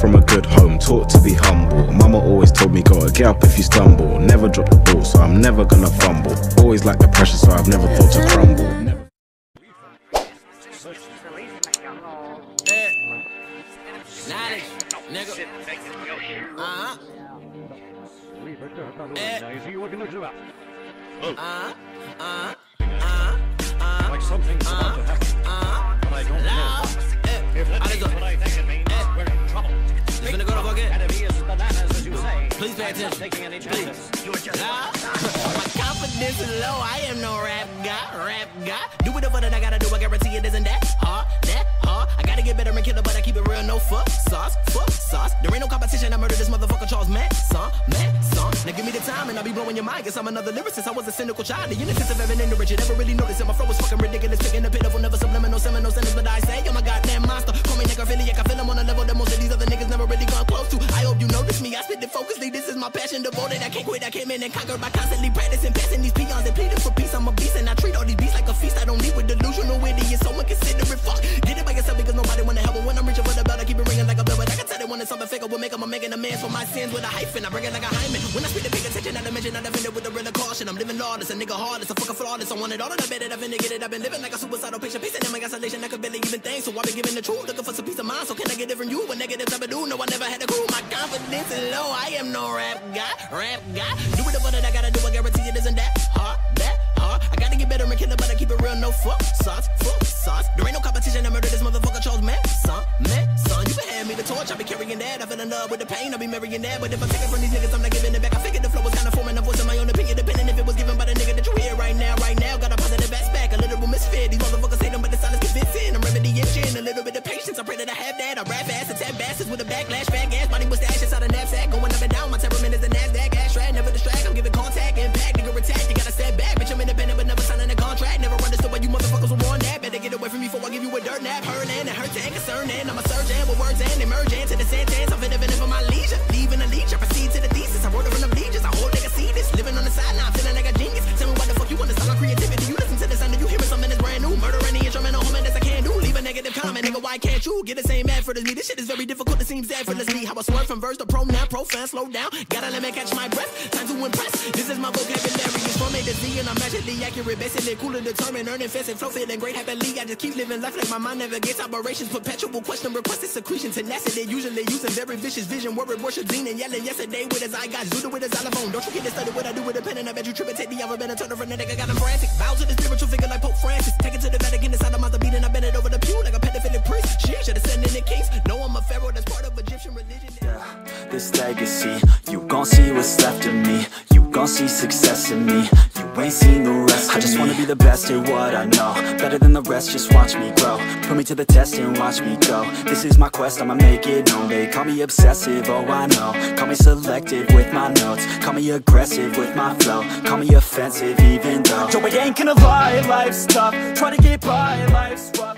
from a good home, taught to be humble. Mama always told me gotta get up if you stumble. Never drop the ball, so I'm never gonna fumble. Always like the pressure, so I've never thought to crumble. Like something's about to happen, but I don't know what. If that is what I think it means, we're in trouble. Enemy is bananas, as you say. Please pay attention. Taking any chances. My confidence is low. I am no rap guy. Do whatever that I gotta do. I guarantee it isn't that hard. I gotta get better and killer, but I keep it real. No fuck sauce. There ain't no competition. I murdered this motherfucker Charles Manson. Now give me the time and I'll be blowing your mind. Guess I'm another lyricist. I was a cynical child. The innocence of Evan in the rich. You never really noticed it. My flow was fucking ridiculous. Picking the pitiful, never subliminal, seminal sentence. But I say, I'm a goddamn monster. Call me necrophiliac. I feel I'm on a level that most of these other niggas never really gone close to. I hope you notice me. I spit it focusly. This is my passion, devoted. I can't quit. I came in and conquered by constantly practicing, passing these peons and pleading for peace. I'm a beast and I treat all these beasts like a feast. I don't leave with delusional idiots. Someone consider it fuck. Get it by yourself because nobody wanna help. But when I'm reaching for the belt, I keep it ringing like a bell. But I can tell they wanted something fake. Will make them. I'm making amends for my sins with a hyphen. I bring it like a hymen. When I speak, to pay attention. I dimension. I defend it with a real caution. I'm living lawless, a nigga heartless, a fucking flawless. I want it all, and I bet it. I've been to get it. I've been living like a suicidal patient, pacing in my isolation. I could barely even think, so I've been giving the truth, looking for some peace of mind. So can I get it from you? What negatives I do? No, I never had a clue. My confidence is low. I am no rap guy. Do whatever that I gotta do. I guarantee it isn't that hard. I gotta get better and killer, but I keep it real. No fuck sauce. There ain't no competition. I murdered this motherfucker Charles Manson. You been handing me the torch. I be carrying that. I fell in love with the pain. I be marrying that. But if I take it from these niggas, I'm not giving it back. I figured the flow was kinda forming a voice of my own opinion, depending if it was given by the nigga that you hear right now. Got a positive aspect, a literal misfit. These motherfuckers hate them, but the silence convincing. I'm remedying chin, a little bit of patience. I pray that I have that. I rap fast, attack bastards with a backlash, fat gas. Body was the ashes out of knapsack, going up and down. My temperament is a Nasdaq, ashtray, never distract. I'm giving contact, impact, nigga attack. You gotta step back, bitch. I'm independent, but never signing a contract. Never understood why you motherfuckers were on that. Better get away from me before I give you a dirt nap. Her land and her tank concerning. I'm a surgeon with words and emerging to the sentence. I'm finna for my leisure, leaving a leech. I proceed to the thesis. I wrote it from the bleachers. I hold nigga see this, living on the sideline, feeling like a genius. Tell me what the fuck you want to style on creativity. You listen to the sound, you hearing something that's brand new. Murder any instrumental home as I can do. Leave a negative comment, nigga. Why can't you get the same effort as me? This shit is very difficult. It seems effortlessly. How I swerve from verse to pronoun, profane, slow down. Gotta let me catch my breath. Time to impress. This is my vocabulary. It's from A to Z and I'm magically accurate. Basically cool and determined, earning fast and flow, feeling great happily. I just keep living life like my mind never gets operations. Perpetual question, requested secretion, tenacity. Usually using very vicious vision. Word worship, Zine and yelling yesterday with his eye got Zuda with his xylophone. Don't you get to study what I do with a pen and I bet you trip and take the alphabet and turn around a nigga got him frantic. Bow to the spiritual figure like Pope Francis. Take it to the Vatican inside of my beat and I bend it over the pew like a pedophilic priest. Shit, should have sent in the kings. No, I'm a pharaoh that's part of Egyptian religion. Yeah, this legacy, you gon' see what's left of me. You gon' see success in me. You ain't seen the rest of me. I just wanna be the best at what I know. Better than the rest, just watch me grow. Put me to the test and watch me go. This is my quest, I'ma make it known. They call me obsessive, oh I know. Call me selective with my notes. Call me aggressive with my flow. Call me offensive even though Joey ain't gonna lie, life's tough. Try to get by, life's rough.